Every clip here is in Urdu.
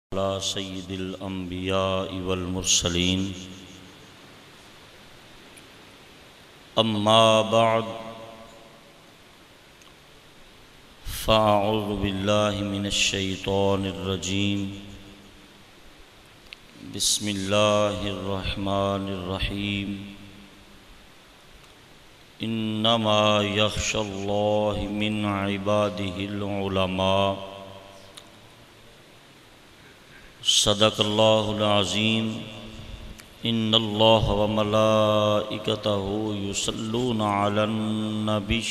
على سید الانبیاء والمرسلین اما بعد فاعوذ باللہ من الشیطان الرجیم بسم اللہ الرحمن الرحیم انما یخشی اللہ من عبادہ العلماء صدق اللہ العظیم ان اللہ وملائکتہ یصلون علی النبی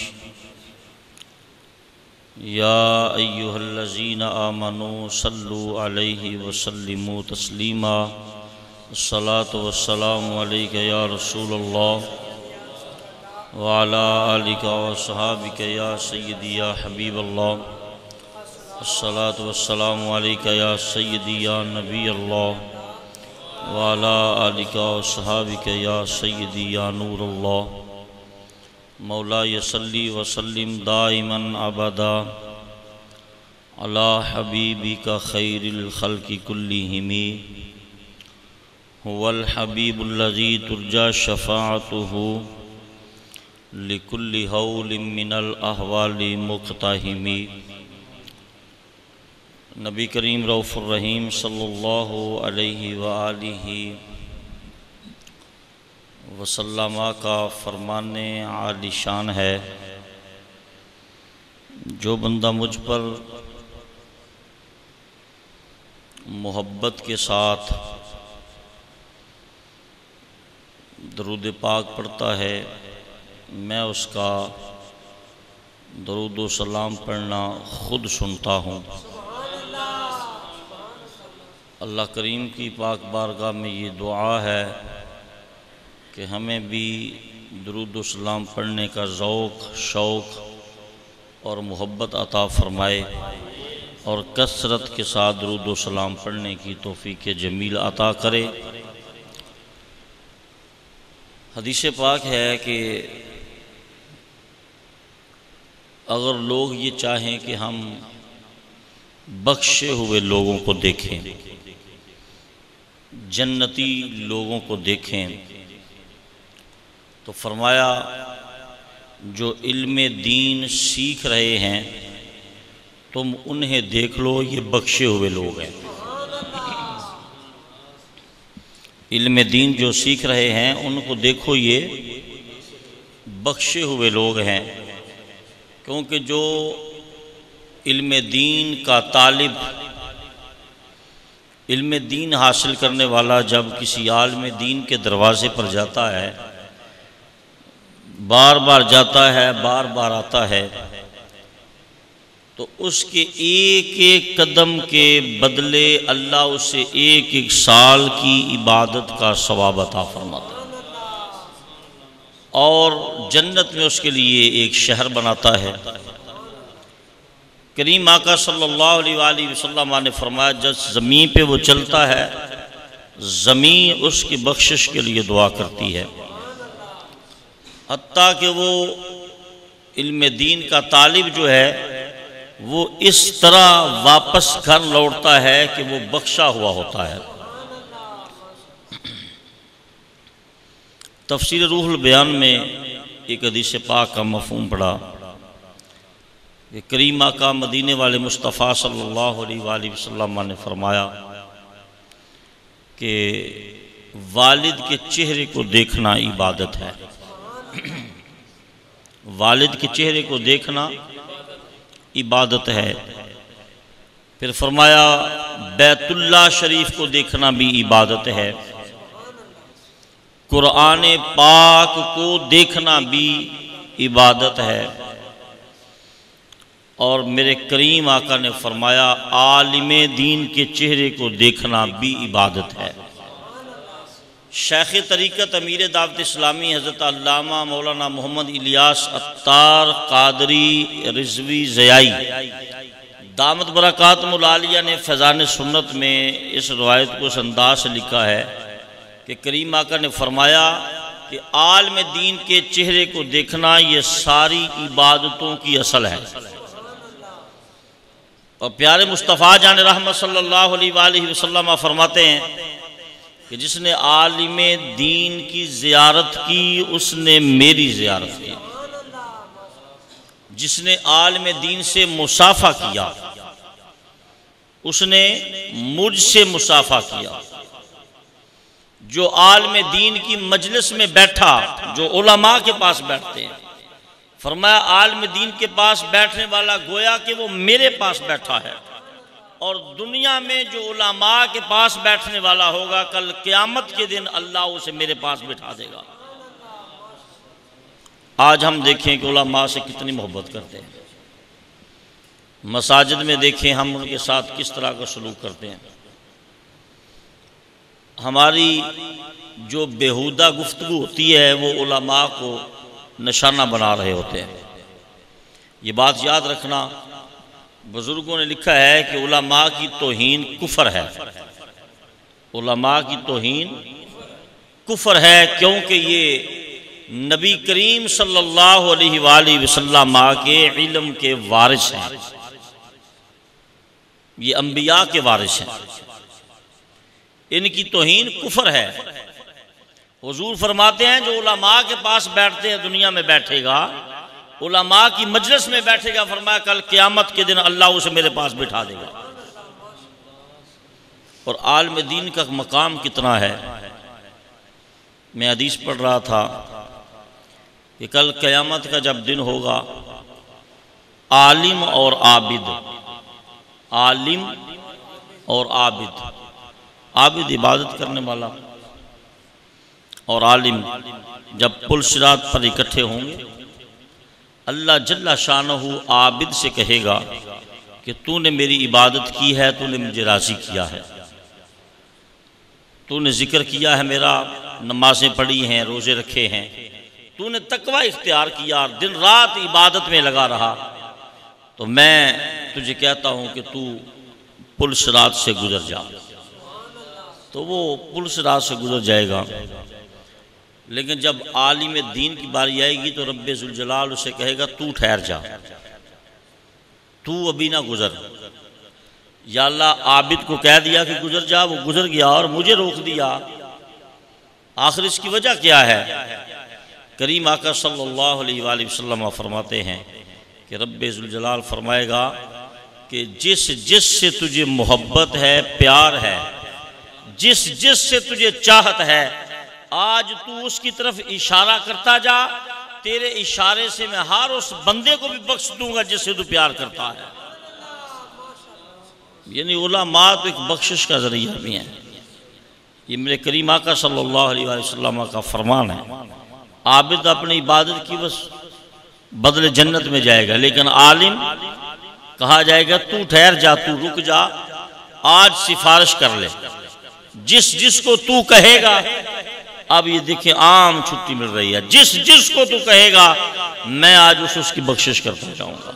یا ایہا الذین آمنوا صلوا علیہ وسلموا تسلیما الصلاة والسلام علیک یا رسول اللہ وعلی آلک وصحابک یا سیدی یا حبیب اللہ الصلاة والسلام علیک یا سیدی یا نبی اللہ وعلی آلک وصحابک یا سیدی یا نور اللہ مولا صلی وسلم دائما ابدا علی حبیبک خیر الخلق کلہم هو الحبیب الذی ترجى شفاعته لكل هول من الاحوال مقتحم نبی کریم رؤوف الرحیم صلی اللہ علیہ وآلہ وسلم کا فرمان عالی شان ہے، جو بندہ مجھ پر محبت کے ساتھ درود پاک پڑھتا ہے، میں اس کا درود و سلام پڑھنا خود سنتا ہوں۔ اللہ کریم کی پاک بارگاہ میں یہ دعا ہے کہ ہمیں بھی درود و سلام پڑھنے کا ذوق، شوق اور محبت عطا فرمائے اور کثرت کے ساتھ درود و سلام پڑھنے کی توفیق جمیل عطا کرے۔ حدیث پاک ہے کہ اگر لوگ یہ چاہیں کہ ہم بخشے ہوئے لوگوں کو دیکھیں، جنتی لوگوں کو دیکھیں، تو فرمایا جو علم دین سیکھ رہے ہیں تم انہیں دیکھ لو، یہ بخشے ہوئے لوگ ہیں۔ علم دین جو سیکھ رہے ہیں ان کو دیکھو، یہ بخشے ہوئے لوگ ہیں، کیونکہ جو علم دین کا طالب، علم دین حاصل کرنے والا جب کسی عالم دین کے دروازے پر جاتا ہے، بار بار جاتا ہے، بار بار آتا ہے، تو اس کے ایک ایک قدم کے بدلے اللہ اسے ایک ایک سال کی عبادت کا ثواب عطا فرماتا ہے اور جنت میں اس کے لیے ایک شہر بناتا ہے۔ کریم آقا صلی اللہ علیہ وآلہ وسلم نے فرمایا جب زمین پہ وہ چلتا ہے، زمین اس کی بخشش کے لیے دعا کرتی ہے، حتیٰ کہ وہ علم دین کا طالب جو ہے وہ اس طرح واپس گھر لوٹتا ہے کہ وہ بخشا ہوا ہوتا ہے۔ تفسیر روح البیان میں ایک حدیث پاک کا مفہوم پڑھا کہ کریم آقا مدینے والے مصطفیٰ صلی اللہ علیہ وآلہ وسلم نے فرمایا کہ والد کے چہرے کو دیکھنا عبادت ہے، والد کے چہرے کو دیکھنا عبادت ہے۔ پھر فرمایا بیت اللہ شریف کو دیکھنا بھی عبادت ہے، قرآن پاک کو دیکھنا بھی عبادت ہے، اور میرے کریم آقا نے فرمایا عالم دین کے چہرے کو دیکھنا بھی عبادت ہے۔ شیخ طریقت امیر دعوت اسلامی حضرت علامہ مولانا محمد الیاس عطار قادری رضوی زیائی دامت برکاتہم العالیہ نے فیضان سنت میں اس روایت کو اس انداز سے لکھا ہے کہ کریم آقا نے فرمایا کہ عالم دین کے چہرے کو دیکھنا یہ ساری عبادتوں کی اصل ہے۔ اور پیارے مصطفیٰ جان رحمت صلی اللہ علیہ وآلہ وسلم فرماتے ہیں کہ جس نے عالم دین کی زیارت کی اس نے میری زیارت کی، جس نے عالم دین سے مصافحہ کیا اس نے مجھ سے مصافحہ کیا، جو عالم دین کی مجلس میں بیٹھا، جو علماء کے پاس بیٹھتے ہیں، فرمایا عالم دین کے پاس بیٹھنے والا گویا کہ وہ میرے پاس بیٹھا ہے، اور دنیا میں جو علماء کے پاس بیٹھنے والا ہوگا کل قیامت کے دن اللہ اسے میرے پاس بٹھا دے گا۔ آج ہم دیکھیں کہ علماء سے کتنی محبت کرتے ہیں، مساجد میں دیکھیں ہم ان کے ساتھ کس طرح کا سلوک کرتے ہیں۔ ہماری جو بیہودہ گفتگو ہوتی ہے وہ علماء کو نشانہ بنا رہے ہوتے ہیں۔ یہ بات یاد رکھنا، بزرگوں نے لکھا ہے کہ علماء کی توہین کفر ہے، علماء کی توہین کفر ہے، کیونکہ یہ نبی کریم صلی اللہ علیہ وآلہ وسلم کے علم کے وارث ہیں، یہ انبیاء کے وارث ہیں، ان کی توہین کفر ہے۔ حضور فرماتے ہیں جو علماء کے پاس بیٹھتے ہیں دنیا میں بیٹھے گا، علماء کی مجلس میں بیٹھے گا، فرمایا کل قیامت کے دن اللہ اسے میرے پاس بٹھا دے گا۔ اور عالم دین کا مقام کتنا ہے، میں حدیث پڑھ رہا تھا کہ کل قیامت کا جب دن ہوگا، عالم اور عابد، عالم اور عابد، عابد عبادت کرنے والا اور عالم جب پل صراط پر اکٹھے ہوں گے، اللہ جل شانہ عابد سے کہے گا کہ تو نے میری عبادت کی ہے، تو نے مجھے راضی کیا ہے، تو نے ذکر کیا ہے میرا، نمازیں پڑھی ہیں، روزے رکھے ہیں، تو نے تقوی اختیار کیا، دن رات عبادت میں لگا رہا، تو میں تجھے کہتا ہوں کہ تو پل صراط سے گزر جا۔ تو وہ پل صراط سے گزر جائے گا، لیکن جب عالم دین کی باری آئے گی تو رب ذوالجلال اسے کہے گا تو ٹھہر جا، تو ابھی نہ گزر۔ یا اللہ عابد کو کہہ دیا کہ گزر جا، وہ گزر گیا اور مجھے روک دیا، آخر اس کی وجہ کیا ہے؟ کریم آقا صلی اللہ علیہ وآلہ وسلم فرماتے ہیں کہ رب ذوالجلال فرمائے گا کہ جس سے تجھے محبت ہے، پیار ہے، جس سے تجھے چاہت ہے، آج تو اس کی طرف اشارہ کرتا جا، تیرے اشارے سے میں ہر اس بندے کو بھی بخش دوں گا جس سے تو پیار کرتا ہے۔ یعنی علماء تو ایک بخشش کا ذریعہ بھی ہیں۔ یہ میرے کریم آقا صلی اللہ علیہ وآلہ وسلم کا فرمان ہے، عابد اپنی عبادت کی بس بدلے جنت میں جائے گا، لیکن عالم کہا جائے گا تو ٹھہر جا، تو رک جا، آج سفارش کر لے، جس کو تو کہے گا۔ اب یہ دیکھیں عام چھٹی مل رہی ہے، جس کو تو کہے گا میں آج اس کی بخشش کرتا جاؤں گا۔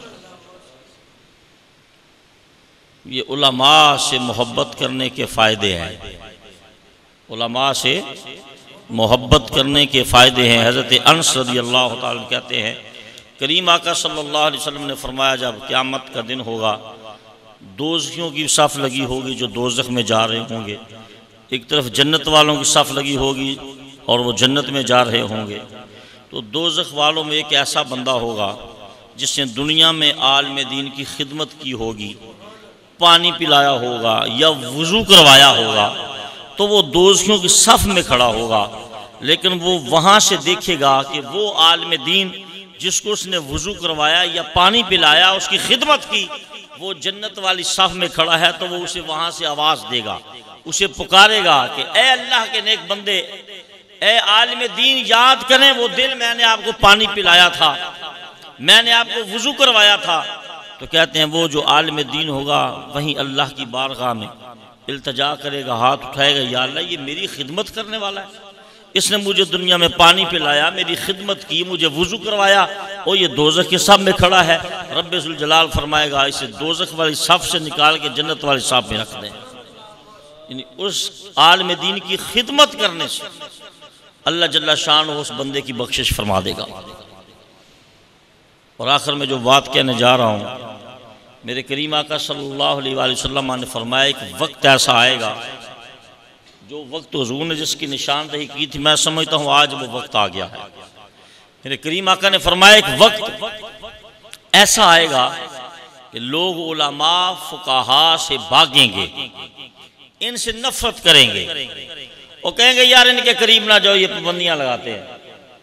یہ علماء سے محبت کرنے کے فائدے ہیں، علماء سے محبت کرنے کے فائدے ہیں۔ حضرت انس رضی اللہ تعالیٰ کہتے ہیں کریم آقا صلی اللہ علیہ وسلم نے فرمایا جب قیامت کا دن ہوگا، دوزخیوں کی صف لگی ہوگی جو دوزخ میں جا رہے ہوں گے، ایک طرف جنت والوں کی صف لگی ہوگی اور وہ جنت میں جا رہے ہوں گے، تو دوزخ والوں میں ایک ایسا بندہ ہوگا جس نے دنیا میں عالم دین کی خدمت کی ہوگی، پانی پلایا ہوگا یا وضو کروایا ہوگا، تو وہ دوزخیوں کی صف میں کھڑا ہوگا، لیکن وہ وہاں سے دیکھے گا کہ وہ عالم دین جس کو اس نے وضو کروایا یا پانی پلایا، اس کی خدمت کی، وہ جنت والی صف میں کھڑا ہے، تو وہ اسے وہاں سے آواز دے گا، اسے پکارے گا کہ اے اللہ کے نیک بندے، اے عالم دین یاد کریں وہ دن میں نے آپ کو پانی پلایا تھا، میں نے آپ کو وضو کروایا تھا۔ تو کہتے ہیں وہ جو عالم دین ہوگا وہیں اللہ کی بارگاہ میں التجا کرے گا، ہاتھ اٹھائے گا، یا اللہ یہ میری خدمت کرنے والا ہے، اس نے مجھے دنیا میں پانی پلایا، میری خدمت کی، مجھے وضو کروایا، اور یہ دوزخ کے صف میں کھڑا ہے۔ رب ذوالجلال فرمائے گا اسے دوزخ والی صف سے نکال کے جنت والی صف میں رکھ دیں۔ یعنی اس عالم دین کی خدمت کرنے سے اللہ جل شانہ اس بندے کی بخشش فرما دے گا۔ اور آخر میں جو بات کہنے جا رہا ہوں میرے کریم آقا صلی اللہ علیہ وآلہ وسلم نے فرمایا ایک وقت ایسا آئے گا، جو وقت حضور نے جس کی نشاندہی کی تھی میں سمجھتا ہوں آج وہ وقت آ گیا ہے۔ میرے کریم آقا نے فرمایا ایک وقت ایسا آئے گا کہ لوگ علماء فقہاء سے بھاگیں گے، ان سے نفرت کریں گے، وہ کہیں گے یار ان کے قریب نہ جاؤ، یہ پابندیاں لگاتے ہیں،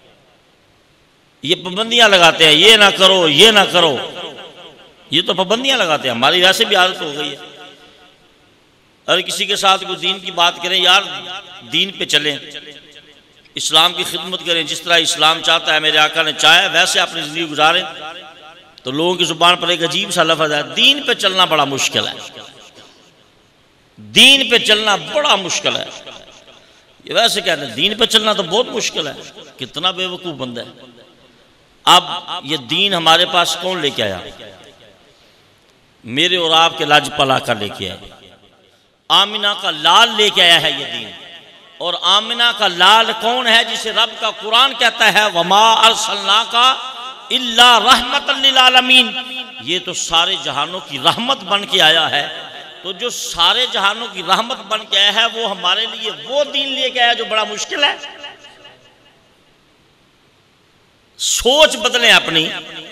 یہ پابندیاں لگاتے ہیں، یہ نہ کرو یہ نہ کرو، یہ تو پابندیاں لگاتے ہیں۔ ہماری ویسے بھی عادت ہو گئی ہے، اگر کسی کے ساتھ کوئی دین کی بات کریں، یار دین پہ چلیں، اسلام کی خدمت کریں، جس طرح اسلام چاہتا ہے، میرے آقا نے چاہا ویسے اپنی زندگی گزاریں، تو لوگوں کی زبان پر ایک عجیب سا لفظ ہے، دین پہ چلنا بڑا مشکل ہے، دین پہ چلنا بڑا مشکل ہے۔ یہ ویسے کہتے ہیں دین پہ چلنا تو بہت مشکل ہے، کتنا بے وقوف بندہ ہے۔ اب یہ دین ہمارے پاس کون لے کے آیا؟ میرے اور آپ کے لاج پلا کر لے کے آیا، آمنہ کا لال لے کے آیا ہے یہ دین۔ اور آمنہ کا لال کون ہے؟ جسے رب کا قرآن کہتا ہے وَمَا أَرْسَلْنَاكَ إِلَّا رَحْمَةً لِلْعَالَمِينَ، یہ تو سارے جہانوں کی رحمت بن کے آیا ہے۔ تو جو سارے جہانوں کی رحمت بن کے آیا ہے وہ ہمارے لیے وہ دین لے کے آیا جو بڑا مشکل ہے۔ سوچ بدلیں اپنی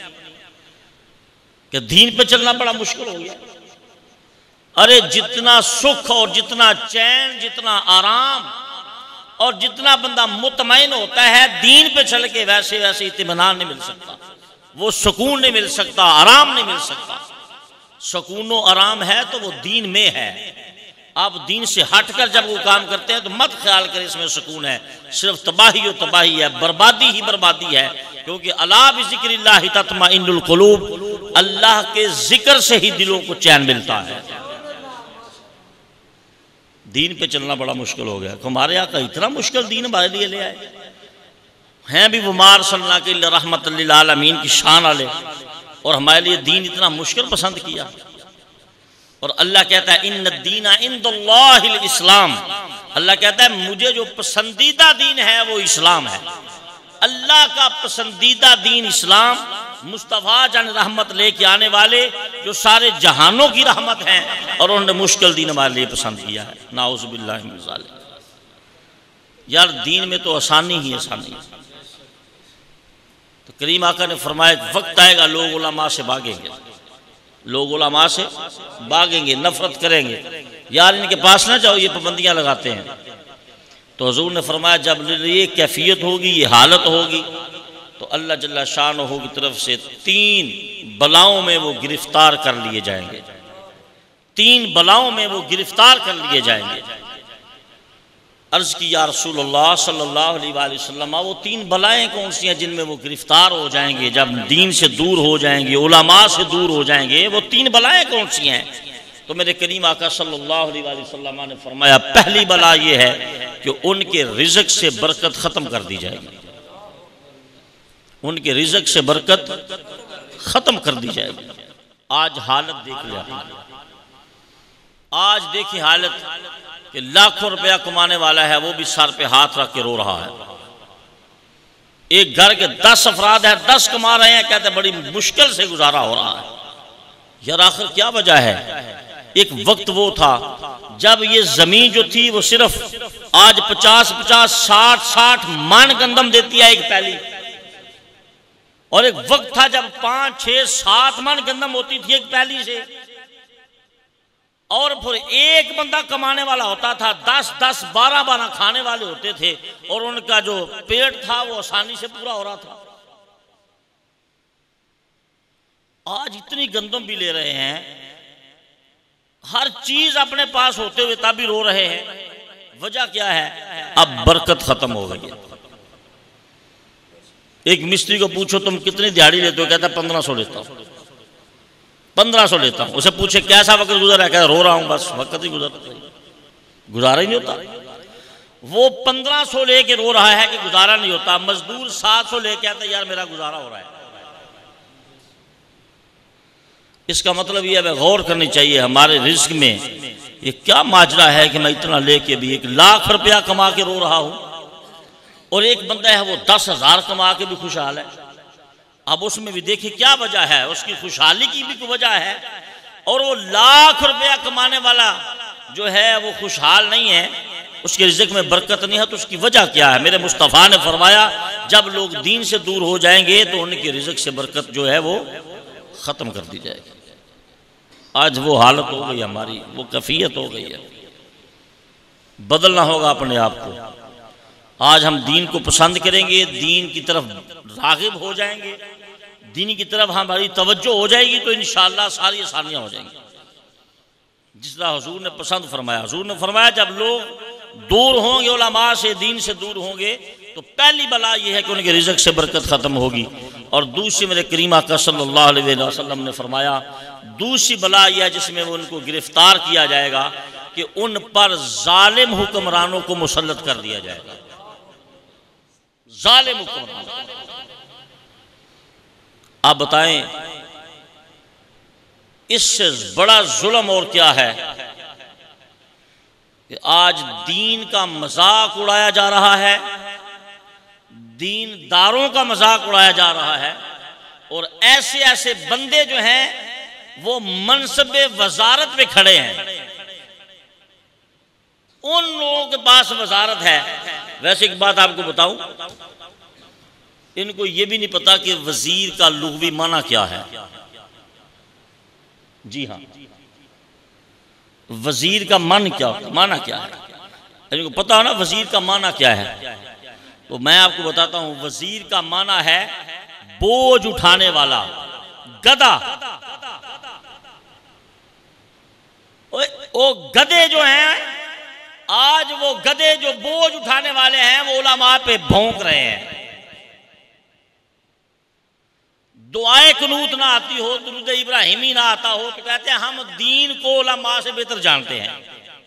کہ دین پہ چلنا بڑا مشکل ہو گیا۔ ارے جتنا سکھ اور جتنا چین، جتنا آرام اور جتنا بندہ مطمئن ہوتا ہے دین پہ چل کے، ویسے اطمینان نہیں مل سکتا، وہ سکون نہیں مل سکتا، آرام نہیں مل سکتا۔ سکون و آرام ہے تو وہ دین میں ہے۔ آپ دین سے ہٹ کر جب وہ کام کرتے ہیں تو مت خیال کریں اس میں سکون ہے، صرف تباہی و تباہی ہے، بربادی ہی بربادی ہے۔ کیونکہ الا بذکر اللہ تطمئن القلوب، اللہ کے ذکر سے ہی دلوں کو چین ملتا ہے۔ دین پہ چلنا بڑا مشکل ہو گیا۔ ہمارے آقا اتنا مشکل دین ہمارے لیے لے آئے ہیں بھی، وَمَا أَرْسَلْنَاكَ إِلَّا رَحْمَةً لِلْعَالَمِينَ کی شان والے، اور ہمارے لیے دین اتنا مشکل پسند کیا۔ اور اللہ کہتا ہے اِنَّ الدِّينَ عِندَ اللَّهِ الْإِسْلَامِ، اللہ کہتا ہے مجھے جو پسندیدہ دین ہے وہ اسلام ہے۔ اللہ کا پسندیدہ دین اسلام، مصطفیٰ جان رحمت لے کے آنے والے جو سارے جہانوں کی رحمت ہیں، اور انہوں نے مشکل دین ہمارے لیے پسند کیا ہے۔ نعوذ باللہ من ذالک۔ یار دین میں تو آسانی ہی آسانی ہے۔ تو کریم آقا نے فرمایا ایک وقت آئے گا لوگ علماء سے بھاگیں گے، لوگ علماء سے بھاگیں گے، نفرت کریں گے، یار ان کے پاس نہ جاؤ، یہ پابندیاں لگاتے ہیں۔ تو حضور نے فرمایا جب یہ کیفیت ہوگی، یہ حالت ہوگی، تو اللہ جل شانہ کی طرف سے 3 بلاؤں میں وہ گرفتار کر لیے جائیں گے، 3 بلاؤں میں وہ گرفتار کر لیے جائیں گے۔ عرض کی یا رسول اللہ صلی اللہ علیہ وآلہ وسلم، وہ 3 بلائیں کون سی ہیں جن میں وہ گرفتار ہو جائیں گے، جب دین سے دور ہو جائیں گے، علماء سے دور ہو جائیں گے؟ وہ 3 بلائیں کون سی ہیں؟ تو میرے کریم آقا صلی اللہ علیہ وآلہ وسلم نے فرمایا پہلی بلا یہ ہے کہ ان کے رزق سے برکت ختم کر دی جائے گی، ان کے رزق سے برکت ختم کر دی جائے گی۔ آج حالت دیکھ لیا، آج دیکھی حالت کہ لاکھوں روپیہ کمانے والا ہے وہ بھی سر پہ ہاتھ رکھ کے رو رہا ہے۔ ایک گھر کے 10 افراد ہیں، 10 کما رہے ہیں، کہتے ہیں بڑی مشکل سے گزارا ہو رہا ہے۔ یار آخر کیا وجہ ہے؟ ایک وقت وہ تھا جب یہ زمین جو تھی وہ صرف آج 50-50 60-60 من گندم دیتی ہے ایک پہلی، اور ایک وقت تھا جب 5-6-7 من گندم ہوتی تھی ایک پہلی سے، اور پھر ایک بندہ کمانے والا ہوتا تھا، 10-10 12-12 کھانے والے ہوتے تھے، اور ان کا جو پیٹ تھا وہ آسانی سے پورا ہو رہا تھا۔ آج اتنی گندم بھی لے رہے ہیں، ہر چیز اپنے پاس ہوتے ہوئے تب بھی رو رہے ہیں، وجہ کیا ہے؟ اب برکت ختم ہو گئی ہے۔ ایک مستری کو پوچھو تم کتنی دیہاڑی لیتے ہو، کہتا ہے 1500 لیتا ہوں، 1500 لیتا ہوں۔ اسے پوچھے کیسا وقت گزر ہے، کہتا ہے رو رہا ہوں، بس وقت ہی گزارا ہی نہیں ہوتا۔ وہ 1500 لے کے رو رہا ہے کہ گزارا نہیں ہوتا، مزدور 700 لے کے آتا ہے، یار میرا گزارا ہو رہا ہے۔ اس کا مطلب یہ ہے غور کرنی چاہیے ہمارے رزق میں یہ کیا ماجرا ہے کہ میں اتنا لے کے بھی 1 لاکھ روپیہ کما کے رو رہا ہوں، اور ایک بندہ ہے وہ 10,000 کما کے بھی خوشحال ہے۔ اب اس میں بھی دیکھیں کیا وجہ ہے، اس کی خوشحالی کی بھی کوئی وجہ ہے اور وہ لاکھ روپیہ کمانے والا جو ہے وہ خوشحال نہیں ہے، اس کے رزق میں برکت نہیں ہے، تو اس کی وجہ کیا ہے؟ میرے مصطفیٰ نے فرمایا جب لوگ دین سے دور ہو جائیں گے تو ان کے رزق سے برکت جو ہے وہ ختم کر دی جائے گی۔ آج وہ حالت ہو گئی ہماری، وہ کیفیت ہو گئی ہے، بدلنا ہوگا اپنے آپ کو۔ آج ہم دین کو پسند کریں گے، دین کی طرف راغب ہو جائیں گے، دین کی طرف ہماری توجہ ہو جائے گی تو انشاءاللہ ساری آسانیاں ہو جائیں گی، جس طرح حضور نے پسند فرمایا۔ حضور نے فرمایا جب لوگ دور ہوں گے علماء سے، دین سے دور ہوں گے تو پہلی بلا یہ ہے کہ ان کے رزق سے برکت ختم ہوگی، اور دوسری میرے کریم آقا صلی اللہ علیہ وسلم نے فرمایا دوسری بلا یہ ہے جس میں وہ ان کو گرفتار کیا جائے گا کہ ان پر ظالم حکمرانوں کو مسلط کر دیا جائے گا۔ ظالم حکمران، آپ بتائیں اس سے بڑا ظلم اور کیا ہے کہ آج دین کا مذاق اڑایا جا رہا ہے، دین داروں کا مذاق اڑایا جا رہا ہے، اور ایسے ایسے بندے جو ہیں وہ منصب وزارت پہ کھڑے ہیں، ان لوگوں کے پاس وزارت ہے۔ ویسے ایک بات آپ کو بتاؤں، ان کو یہ بھی نہیں پتا کہ وزیر کا لغوی معنی کیا ہے۔ جی ہاں، وزیر کا معنی کیا ہے، ان کو پتا ہو نا وزیر کا معنی کیا ہے؟ تو میں آپ کو بتاتا ہوں، وزیر کا معنی ہے بوجھ اٹھانے والا، گدھا۔ وہ گدھے جو ہیں آج، وہ گدھے جو بوجھ اٹھانے والے ہیں وہ علماء پہ بھونک رہے ہیں۔ دعائے قنوت نہ آتی ہو، درود ابراہیمی نہ آتا ہو تو کہتے ہیں ہم دین کو علماء سے بہتر جانتے ہیں۔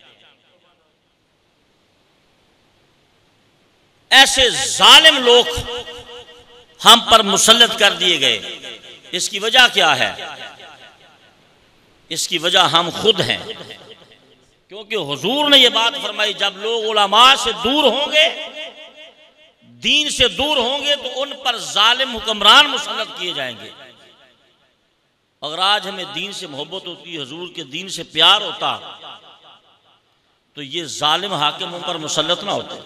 ایسے ظالم لوگ ہم پر مسلط کر دیے گئے، اس کی وجہ کیا ہے؟ اس کی وجہ ہم خود ہیں، کیونکہ حضور نے یہ بات فرمائی جب لوگ علماء سے دور ہوں گے، دین سے دور ہوں گے تو ان پر ظالم حکمران مسلط کیے جائیں گے۔ اگر آج ہمیں دین سے محبت ہوتی، حضور کے دین سے پیار ہوتا تو یہ ظالم حاکم ان پر مسلط نہ ہوتے۔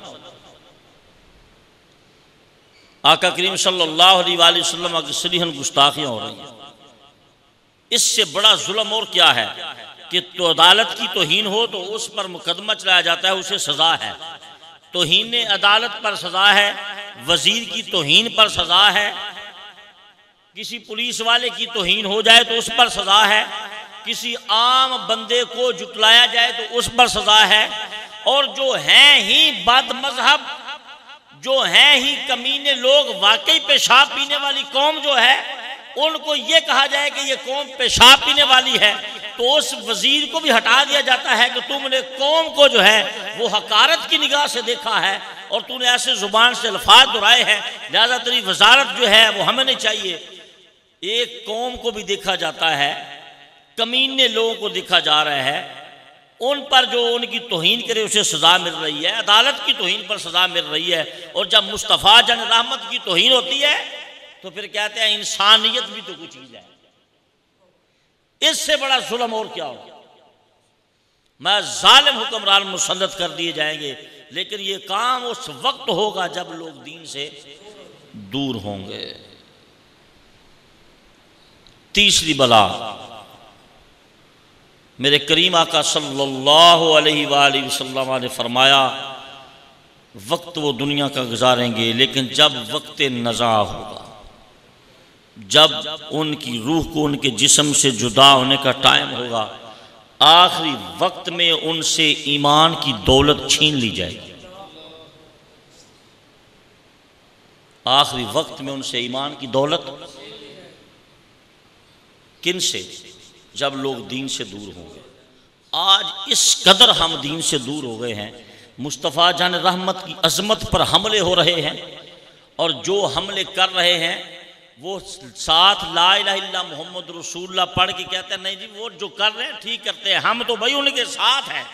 آقا کریم صلی اللہ علیہ وآلہ وسلم کی صریحاً گستاخیاں ہو رہی ہیں۔ اس سے بڑا ظلم اور کیا ہے کہ تو عدالت کی توہین ہو تو اس پر مقدمہ چلایا جاتا ہے، اسے سزا ہے۔ توہین عدالت پر سزا ہے، وزیر کی توہین پر سزا ہے، کسی پولیس والے کی توہین ہو جائے تو اس پر سزا ہے، کسی عام بندے کو جھٹلایا جائے تو اس پر سزا ہے، اور جو ہیں ہی بد مذہب، جو ہیں ہی کمینے لوگ، واقعی پیشاب پینے والی قوم جو ہے، ان کو یہ کہا جائے کہ یہ قوم پیشاب پینے والی ہے تو اس وزیر کو بھی ہٹا دیا جاتا ہے کہ تم نے قوم کو جو ہے وہ حقارت کی نگاہ سے دیکھا ہے اور تم نے ایسے زبان سے الفاظ دہرائے ہیں، لہذا تیری وزارت جو ہے وہ ہمیں نہیں چاہیے۔ ایک قوم کو بھی دیکھا جاتا ہے، کمینے لوگوں کو دیکھا جا رہا ہے، ان پر جو ان کی توہین کرے اسے سزا مل رہی ہے، عدالت کی توہین پر سزا مل رہی ہے، اور جب مصطفیٰ جان رحمت کی توہین ہوتی ہے تو پھر کہتے ہیں انسانیت بھی تو کچھ چیز ہے۔ اس سے بڑا ظلم اور کیا ہو؟ میں ظالم حکمران مسلط کر دیے جائیں گے، لیکن یہ کام اس وقت ہوگا جب لوگ دین سے دور ہوں گے۔ تیسری بلا، میرے کریم آقا صلی اللہ علیہ وآلہ وسلم نے فرمایا وقت وہ دنیا کا گزاریں گے، لیکن جب وقت نزاع ہوگا، جب ان کی روح کو ان کے جسم سے جدا ہونے کا ٹائم ہوگا، آخری وقت میں ان سے ایمان کی دولت چھین لی جائے گی۔ آخری وقت میں ان سے ایمان کی دولت کن سے؟ جب لوگ دین سے دور ہوں گے۔ آج اس قدر ہم دین سے دور ہو گئے ہیں، مصطفیٰ جان رحمت کی عظمت پر حملے ہو رہے ہیں، اور جو حملے کر رہے ہیں وہ ساتھ لا الہ الا محمد رسول اللہ پڑھ کے کہتے ہیں نہیں جی وہ جو کر رہے ہیں ٹھیک کرتے ہیں، ہم تو بھائی ان کے ساتھ ہیں۔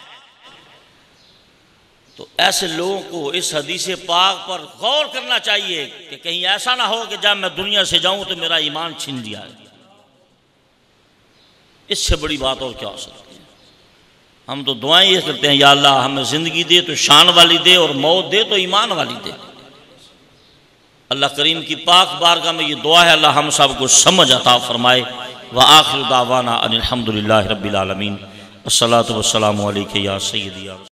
تو ایسے لوگوں کو اس حدیث پاک پر غور کرنا چاہیے کہ کہیں ایسا نہ ہو کہ جب میں دنیا سے جاؤں تو میرا ایمان چھین لیا ہے۔ اس سے بڑی بات اور کیا ہو سکتی ہے؟ ہم تو دعائیں یہ کرتے ہیں، یا اللہ ہمیں زندگی دے تو شان والی دے، اور موت دے تو ایمان والی دے۔ اللہ کریم کی پاک بارگاہ میں یہ دعا ہے، اللہ ہم سب کو سمجھ عطا فرمائے۔ وآخر دعوانا ان الحمدللہ رب العالمین۔ الصلاۃ والسلام علیک یا سیدی یا